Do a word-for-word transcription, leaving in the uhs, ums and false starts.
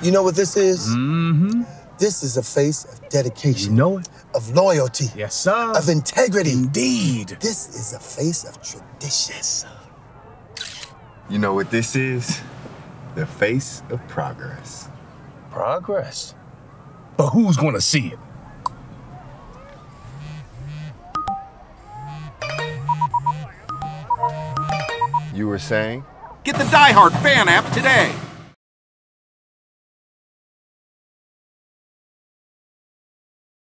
You know what this is? Mm-hmm. This is a face of dedication. You know it. Of loyalty. Yes, sir. Of integrity. Indeed. This is a face of tradition. Yes, sir. You know what this is? The face of progress. Progress? But who's gonna see it? You were saying? Get the Diehard Fan app today.